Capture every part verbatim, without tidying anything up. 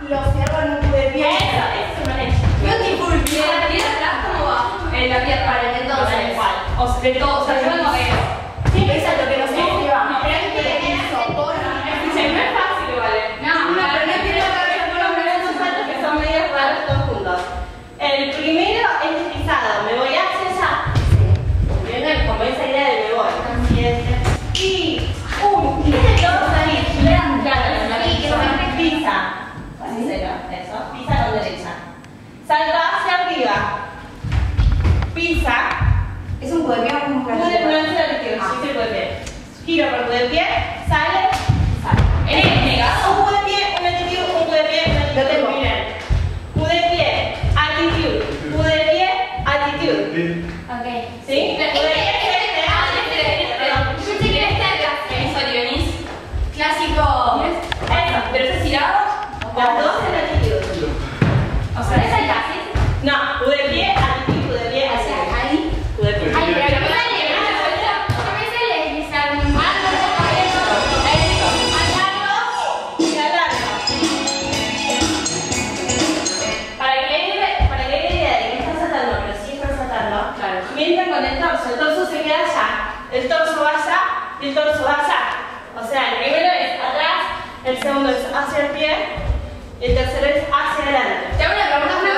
lo cierro en un juguete. Eso, eso es una leche. Beautiful. ¿Y en la piel atrás cómo va? En la piel para el entonces. igual. O sea, de todo, o sea, yo no veo. Sí, eso es lo que no sé si va. No, pero es que le hizo. Escuchen, no es fácil igual. No, no, pero no entiendo que había algunos movimientos saltos que son medios raros todos juntos. El primero es deslizado, me voy hacia allá. ¿Entienden? Como esa idea de me voy. Así es. Y un, y este todo salir. Claro, y que no me pisa. Así será, eso. Pisa con derecha. Salta hacia arriba. Pisa. Es un juguete o un Pude juguete. no es el tiro, sí se puede pie. Giro por de pie, sale, sale. En el negado, un de pie, un attitude, un de pie, un attitude. Lo tengo. Miren. Un de pie, attitude. Un de pie, attitude. Ok. ¿Sí? Pero Un de este, pie, este, este, ah, este, este, perdón. Yo pensé que era este acá. Eso, venís. Clásico. Eso, pero ese girado, las dos en attitude. O sea, esa es la, ¿sí? No, un de pie, attitude, un de pie, O sea, attitude. ahí. Un de pie. Ay, pero me sale, me sale vuelta. Yo me sale deslizar mi mano, eso. Eso. Más largo. Y alargo. Para que le dé para que le dé idea de que no está saltando, pero sí está saltando. Claro. Mientras con el torso, el torso se queda allá, el torso va allá y el torso va allá. O sea, el primero es atrás, el segundo es hacia el pie y el tercero es hacia adelante. Te hago una pregunta, Flor.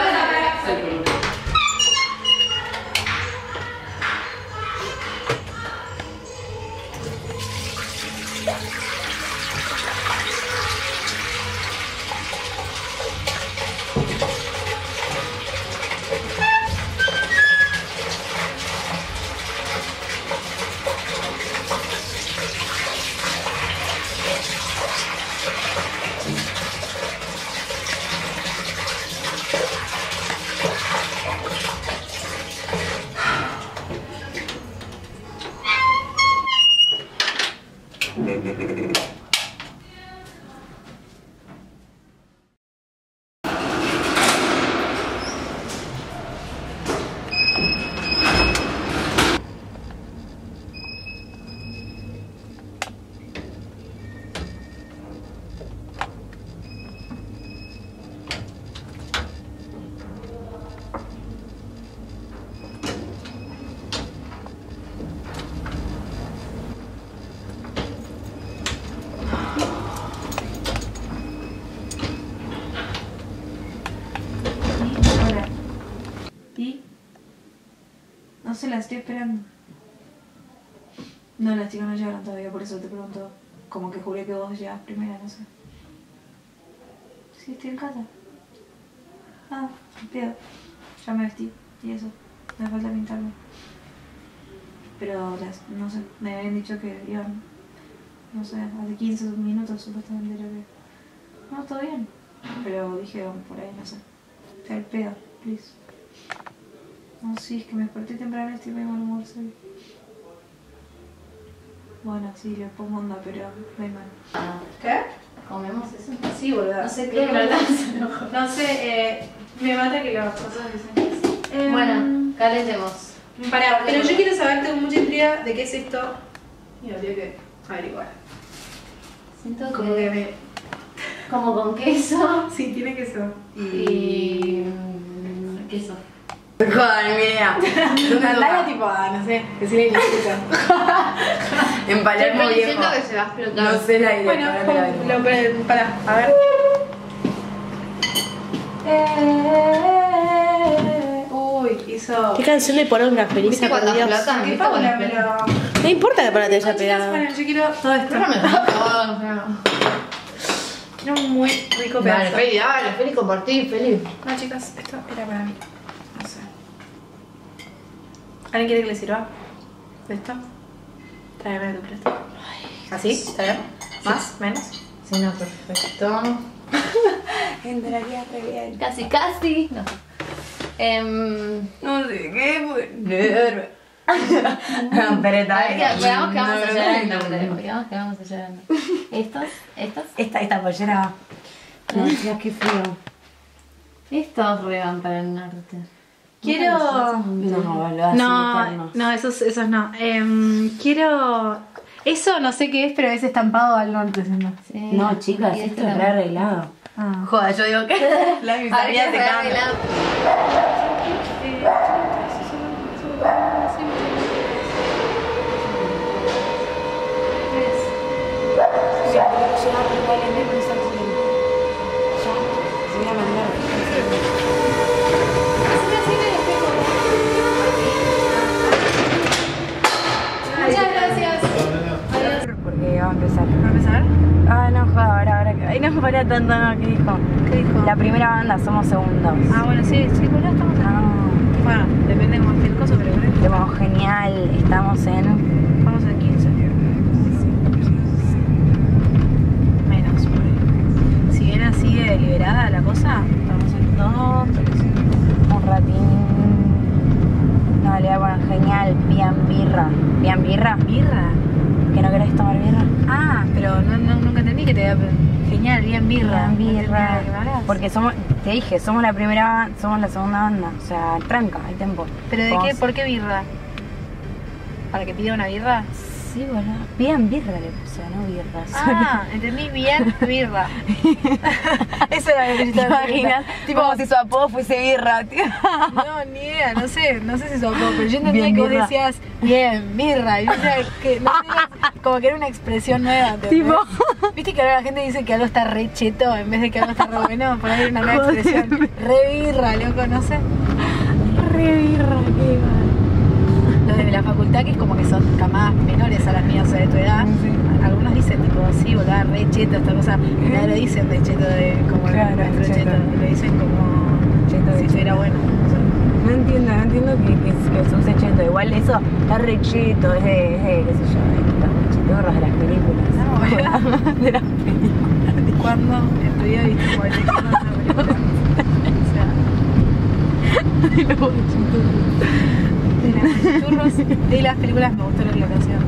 No sé, la estoy esperando. No, las chicas no llegaron todavía, por eso te pregunto. Como que juré que vos llegas primero, no sé. Sí, estoy en casa. Ah, pedo. Ya me vestí y eso. Me falta pintarme. Pero las, no sé, me habían dicho que iban, no sé, hace quince minutos supuestamente era que... No, todo bien. Pero dije, oh, por ahí, no sé. Está el pedo, please. No, sí, es que me desperté temprano y estoy muy mal humor, soy. Bueno, sí, le pongo onda, pero muy mal. ¿Qué? ¿Comemos eso? Sí, boludo. No sé qué me No sé, eh, me mata que las cosas dicen eso. Eh, Bueno, calentemos. Pará, pero yo quiero saber, tengo mucha intriga de qué es esto. Y lo tengo que averiguar. Siento Como que... que me... Como con queso. Sí, tiene queso. Y... mm, queso. Joder, mi idea. Andalo tipo, ah, no sé, decirle la chica. En Palermo Siempre viejo. siento que se va a explotar. No sé la idea. Bueno, ahora te la digo. lo, pero, pará, a ver. Eh, uy, hizo... ¿Qué canción de poronga feliz? ¿Viste cuando Dios. explotan? ¿Qué ¿Viste cuando Paula, explotan? pero... No importa que para te haya No, chicas, pegado. paren, yo quiero todo esto. Déjame no, Quiero un muy rico Dale, pedazo. Feli, dale, Feli, compartí, Feli. No, chicas, esto era para mí. No sé. ¿Alguien quiere que le sirva? ¿De esto? Tráeme tu plato. ¿Así? ¿Está bien? ¿Más? ¿Menos? Sí, no, perfecto. Entraría re bien. Casi, casi. No. Em, No sé qué poner. No, pero está a ver, bien. que- veamos que vamos a No, llorando. no, no. Veamos que vamos a llorando. ¿Estos? ¿Estos? Esta, esta pollera. No, Dios, qué frío. Estos re van para el norte. Quiero... No, boludo, así No, eternos. no, esos, esos no. Em, quiero... Eso no sé qué es, pero es estampado al norte, ¿no? Sí. No, chicas, Y esto este es re arreglado. Ah. Joder, yo digo que la miseria te cambia. Muchas gracias. Porque va a empezar. ¿Va a empezar? Ah, no, joder, ahora, ahora. Ay, no para tanto, no, ¿qué dijo? ¿Qué dijo? La primera banda, somos segundos. Ah, bueno, sí, sí, bueno, estamos en... Ah, Bueno, depende de cómo esté el coso, pero creo que tema genial, estamos en. vamos en quince. Menos, porque si bien así de deliberada la cosa, vamos en dos, tres. Un ratín. No, le voy a poner genial, pian birra. ¿Pian birra? ¿Birra? ¿Que no querés tomar birra? Ah, pero no, no, nunca entendí que te iba a... Genial, bien birra. Pian birra. ¿De qué me hablas? Porque somos, te dije, somos la primera, somos la segunda banda. O sea, tranca, hay tiempo. ¿Pero de Vamos. qué? ¿Por qué birra? ¿Para que pida una birra? Sí, boludo. Pian birra le puse, no birra. Ah, entendí bien birra. Eso era lo que yo ¿Te estaba imaginas? Tipo, Como si su apodo fuese birra, tío. no, ni idea, no sé, no sé si sos vos, pero yo entendía Bien que vos birra. decías bien, birra, y yo decía que no sé, era como que era una expresión nueva, ¿entendés? Tipo. Viste que ahora la gente dice que algo está re cheto en vez de que algo está re bueno, por ahí era una nueva Joder. expresión. Re birra, loco, no sé. Re birra, qué mal. Los de la facultad que es como que son camadas menores a las mías, o sea, de tu edad. Sí. Algunos dicen tipo así, boludo, re cheto, esta cosa. Y no lo dicen de cheto de como Claro, nuestro cheto. cheto. Lo dicen como Cheto de si estuviera bueno. O sea, No entiendo, no entiendo que, que, que se use cheto. Igual eso está re cheto, es de, es de, qué sé yo, de los chetorros de las películas. No, ¿verdad? De las películas. ¿Cuándo en tu vida viste como el cheto de una película? O sea, De los chetorros. de los churros de las películas me gustó la locación.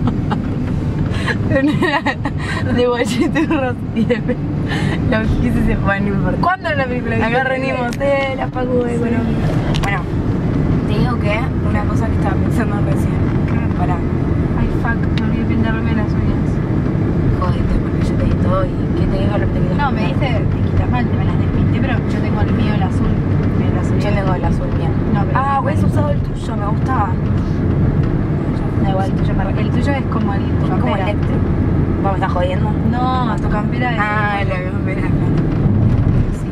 De guacheturros y de los quise se fue, no importa. ¿Cuándo en la película? viste? Acá reunimos de la Facu de Económica. Bueno, te digo que una cosa que estaba pensando recién. Pará, Ay, fuck, me olvidé pintarme las uñas. jodete, porque yo te di todo y ¿qué te dijo lo que te quitas? No, me dice, te quitas mal, te me las despinté, pero yo tengo el mío, el azul. El azul. Yo tengo el azul mío. No, pero Ah, hubiese usado el tuyo, me gustaba. da igual, el tuyo, me- el tuyo es como el, tu Es como campera. eléctrico. Vamos, ¿me estás jodiendo? No, tu campera es... Ah, la campera, claro. Sí.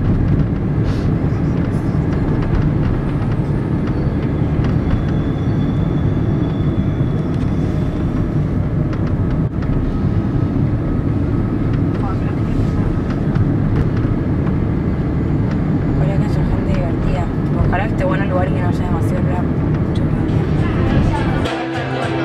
Ojalá que haya gente divertida. Ojalá que esté bueno el lugar y que no haya demasiado rap. Mucho ruido.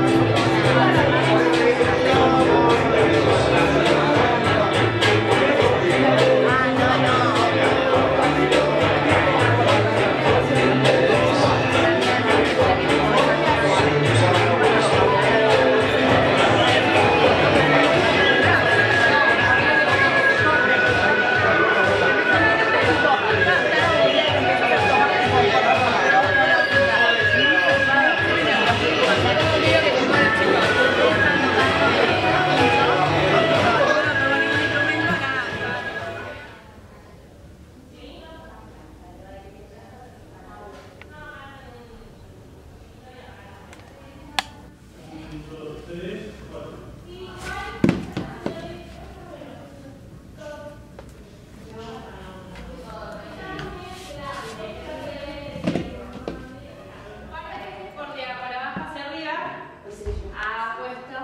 Por de para abajo hacia arriba. Ah, puesto.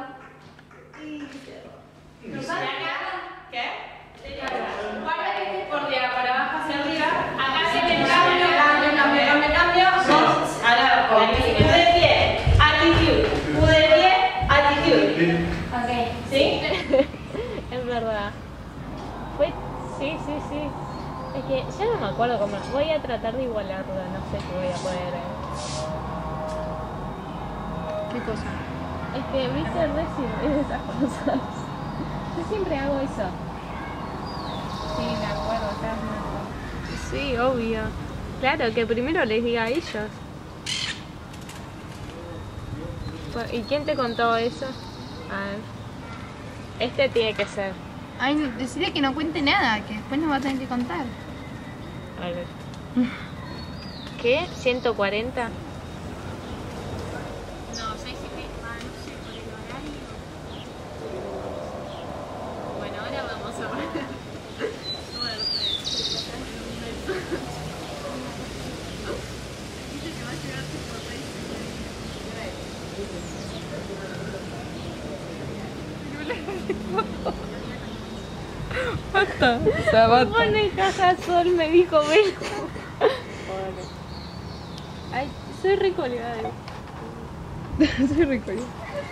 ¿Qué? Guarda que estés por de para abajo hacia arriba. Acá se me cambio, cambio, cambio, cambio, cambio. Dos. Ahora, con el U de pie, attitude. U de pie, attitude. Ok. ¿Sí? Es verdad. Fue... Sí, sí, sí. Es que ya no me acuerdo cómo... Voy a tratar de igualarlo, no sé si voy a poder... eh. ¿Qué cosa? Es que viste recién esas cosas. Yo siempre hago eso. Sí, me acuerdo, estás mal. Sí, obvio. Claro, que primero les diga a ellos. ¿Y quién te contó eso? A ver. Este tiene que ser. Ay, decirle que no cuente nada, que después nos va a tener que contar. A ver. ¿Qué? ¿ciento cuarenta? No, seis y media, ah, no sé, por el horario. Bueno, ahora vamos a ver. Suerte. Dice que va a llegar tipo seis Basta, o sea, basta. Pone caja sol, me dijo, ven. Ay, soy re colgada. Soy re colgada.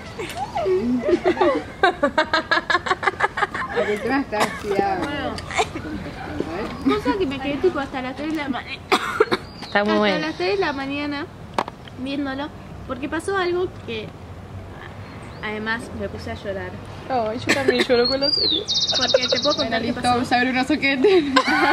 La persona está activada. Bueno, cosa que me quedé tipo hasta las tres de la mañana. Está muy Hasta bueno. las tres de la mañana viéndolo, porque pasó algo que además me puse a llorar. Ay, yo también lloro con la serie. Porque te puedo Bueno, contar qué listo, pasó. vamos a ver unos soquetes.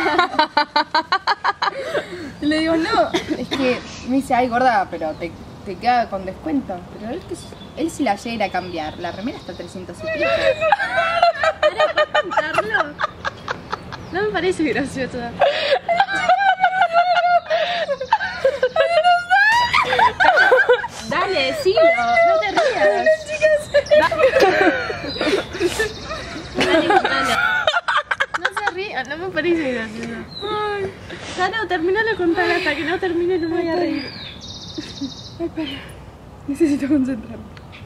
Y le digo, no, es que me dice, ay gorda, pero te, te queda con descuento. Pero él, que, él si la llega a cambiar, la remera está a trescientos y pico. ¿Para contarlo? No me parece gracioso. Dale, decilo, no te rías. Dale, contalo. No se ría, no me parece gracioso. Ya no, termino de contar, hasta que no termine no me voy a reír. Necesito concentrarme.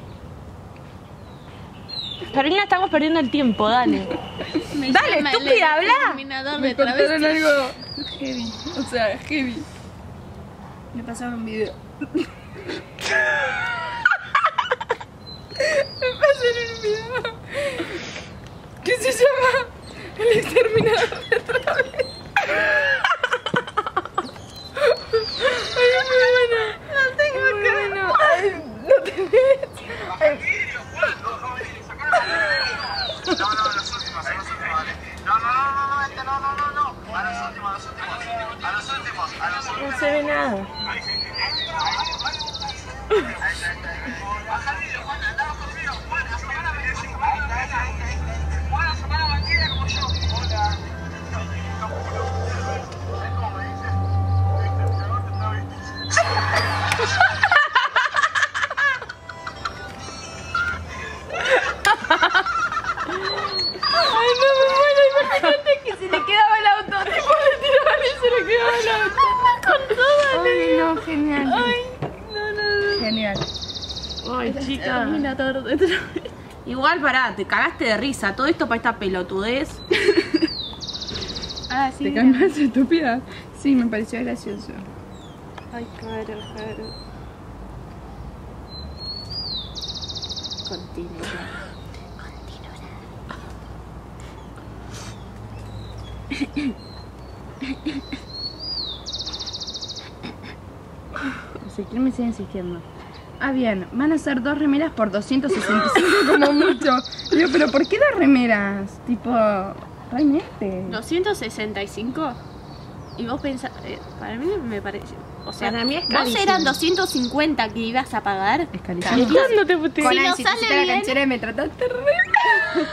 Carolina, estamos perdiendo el tiempo, dale. Me Dale, llama el estúpida, habla. exterminador Me de contaron travestis. algo heavy, o sea, heavy. Me pasaron un video. Me pasaron un video que se llama El exterminador de travestis. Ay, es muy bueno. No tengo que bueno. Ay, no te ves. Ay. No, no, los últimos, a los últimos, dale. No, no, no, no, no, este no, no, no, no. A los últimos, a los últimos. A los últimos, a los últimos. No se ve nada. Baja el video, Juan, andaba conmigo. Juan, asomá la banquina. Juan, asomá la banquina como yo. Hola. ¿Sabes cómo me dices? El exterminador de travestis. Ay, no me muero, imagínate que se le quedaba el auto. Tipo, le tiraban y se le quedaba el auto. Con todo. Ay, no, genial. Ay, no, no, no. Genial. Ay, chica. Terminador de travestis. Igual, pará, te cagaste de risa. Todo esto para esta pelotudez. Ah, sí. ¿Te calmas, estúpida? Sí, me pareció gracioso. Ay, claro, claro. Continúa. Ezequiel me sigue insistiendo. Ah, bien, van a ser dos remeras por doscientos sesenta y cinco como mucho. Digo, pero ¿por qué dos remeras? Tipo, realmente. doscientos sesenta y cinco. Y vos pensás, eh, para mí me parece, o sea, Para mí es vos carísimo. eran doscientos cincuenta que ibas a pagar. Es carísimo. ¿Cuándo te puteé? Con Si Nancy, no si sale hiciste la bien- canchera y me trataste re mal.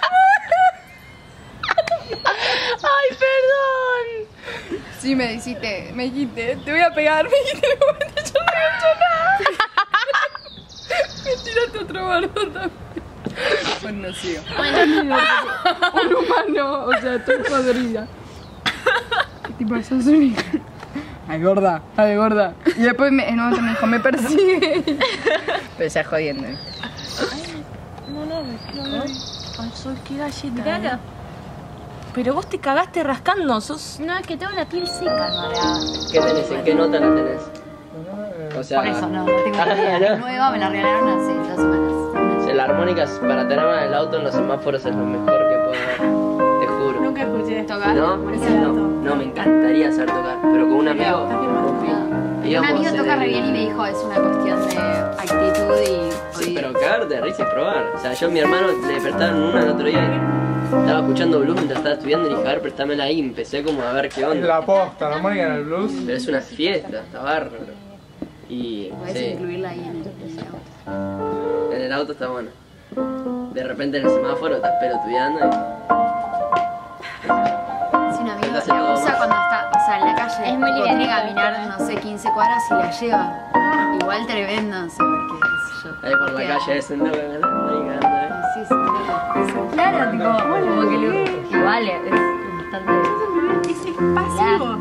¡Ay, perdón! Sí, me dijiste, me dijiste, te voy a pegar, me dijiste, en un momento yo no he hecho nada. Me tiraste otro varón también. Bueno, no sigo. Un humano, o sea, tú podrida. ¿Qué tipo de sos un hija? Ay, gorda, ay, gorda. Y después me, en un momento me dijo, me persigue. Pero ya jodiendo. No, no, no, no. Ay, Sol, qué galleta. Miralo. eh. Pero vos te cagaste rascando, sos... No, es que tengo la piel seca. ¿Qué tenés? ¿En qué nota la tenés? O sea, Por eso no, no tengo Ah, idea. ¿no? Es nueva, me la regalaron hace dos semanas. o sea, la armónica para tener en el auto en los semáforos es lo mejor que puedo dar. Te juro. Nunca escuché esto. ¿Tocar? ¿No? No, no, me encantaría saber tocar, pero con un amigo. Un íbamos amigo en toca el- re bien y me dijo es una cuestión de actitud y... Sí, y- pero cagarte de risa y probar. O sea, yo a mi hermano le prestaron una el otro día y estaba escuchando blues mientras estaba estudiando y dije, a ver, préstamela ahí. Y empecé como a ver qué Es onda. la posta, la armónica en el blues. Pero es una fiesta, está bárbaro. Y Podés sí, incluirla ahí en el, en el auto. en el auto está bueno. De repente en el semáforo estás pelotudeando y te hace todo. usa cuando está, o sea, en la calle. Es muy Tipo, tiene que livianita. caminar, no sé, quince cuadras y la lleva. Igual tremendo, no sé por qué, qué sé yo. Ahí por la calle es un no, ahí cagando, ¿eh? Sí, sí, claro. Claro, tipo, como que lo, igual es bastante. Es pasivo.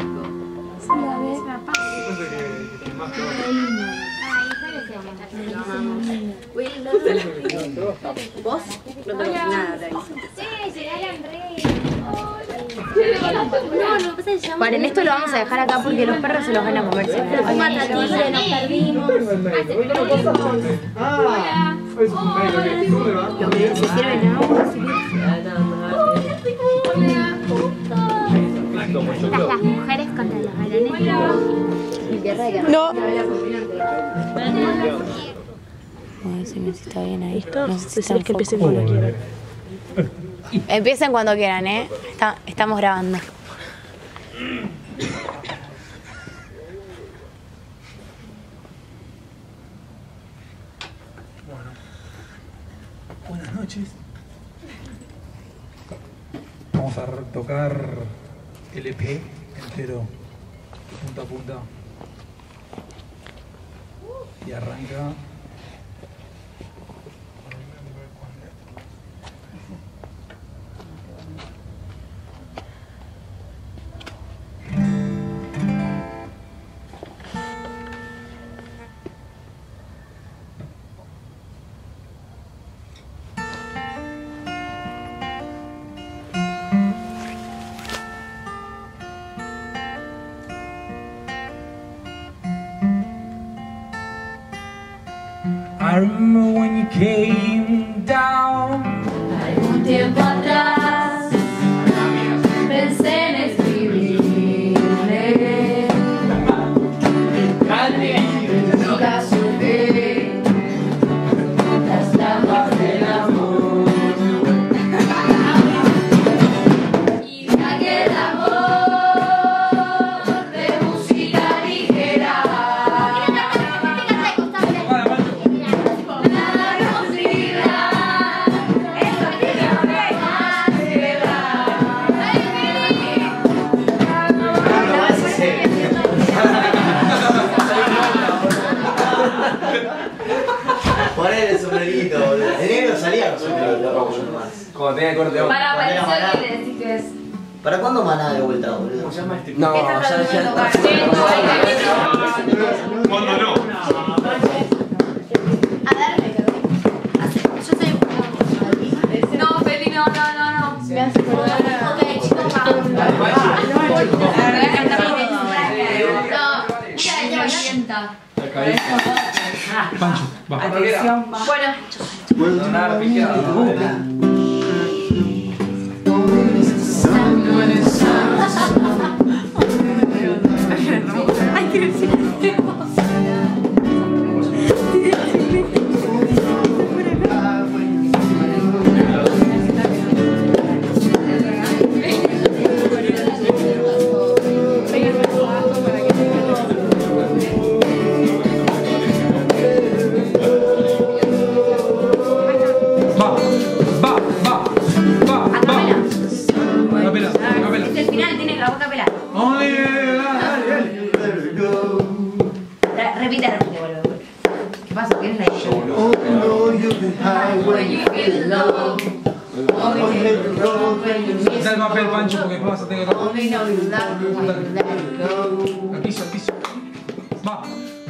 ¿Vos? No tengo nada de ahí. No, no, pasa que llama. Paren, esto lo vamos a dejar acá porque los perros se los van a comer. Se me Fuma tatilla, nos perdimos. Ah, es un medio. Lo que se sirve, ¿no? Estas las mujeres contra los varones. No. Bueno, decime si está bien ahí. Esto, No sé si decirles que está empiecen en foco. cuando quieran. Empiecen cuando quieran, ¿eh? Está- estamos grabando. Buenas noches. Vamos a tocar el E P entero, punta a punta. Y arranca. I remember when you came down. Un tiempo atrás pensé en escribirle. Nunca supe las trampas del amor. Y aquel amor de música ligera. Poner el sombrerito, boludo. El negro salía con sombrerito. Cuando tenía corte de Para Cuando era parecer maná. que le decís que es. ¿Para cuándo maná de vuelta, boludo? No, ya, ya. ¿Cuándo no? A ver, yo soy. No, Feli, no, no, no, no. Me hace acordar a. Ok, chicos, vamos. No, ya, ya, ya. Pancho, va. Bueno, Ay, quiero decir. Va, va, va, va, va. Capela, capela. Es el final, tiene que la boca pelada. Only, dale, dale. Repite, repite, vuelve. ¿Qué pasa? ¿Qué es la idea? Da el papel, Pancho, porque después vas a tener que... Only know you love me when you let it go. Al piso, al piso. Va.